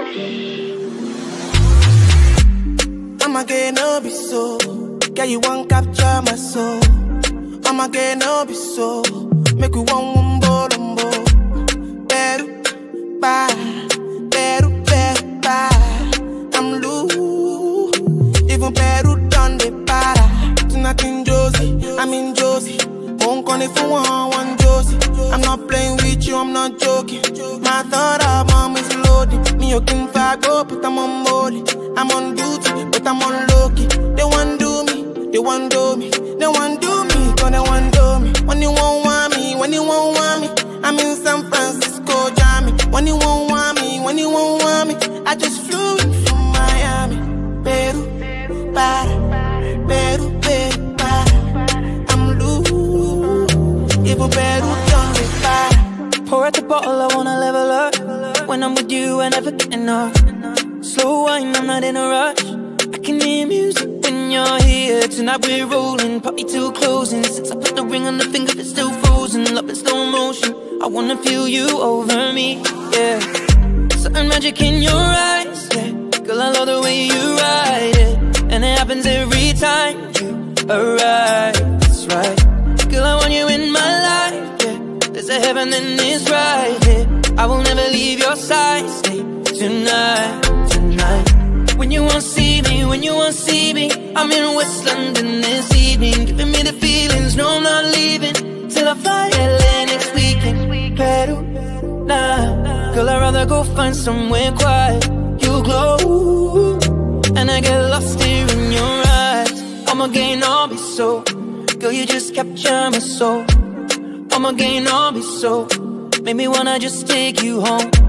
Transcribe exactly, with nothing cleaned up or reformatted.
I'ma get no be so. Girl, you won't capture my soul. I'ma get no be so. Make you one wumbo lumbo. Beru, bye. Beru, beru, bye. I'm loose. Even Peru done the para. Tonight in Josie, I'm in Josie. Won't call it for one, one Josie. I'm not playing with you, I'm not joking. My thought of mom is loading. Me, you can fuck up, but I'm on molly. I'm on duty, but I'm on low-key. They want do me, they want do me. They want do me, cause they want do me. When you won't want me, when you won't want me, I'm in San Francisco, Jammy. When you won't want me, when you won't want me, I just flew in from Miami. Peru, para, Peru, Peru, para. I'm loose, even Peru done me para. Pour out the bottle, I wanna level up. When I'm with you, I never get enough. Slow wine, I'm not in a rush. I can hear music when you're here. Tonight we're rolling, party till closing. Since I put the ring on the finger, it's still frozen. Love in slow motion, I wanna feel you over me, yeah. Certain magic in your eyes, yeah. Girl, I love the way you ride it. And it happens every time you arrive, that's right. Girl, I want you in my life, yeah. There's a heaven and it's right here, yeah. I will never leave your side, stay tonight. When you won't see me, when you won't see me, I'm in West London this evening, giving me the feelings, no I'm not leaving till I fly L A next weekend. Peru, nah, girl I'd rather go find somewhere quiet. You glow, and I get lost here in your eyes. I'm again, I'll be so, girl you just capture my soul. I'm again, I'll be so, make me wanna just take you home.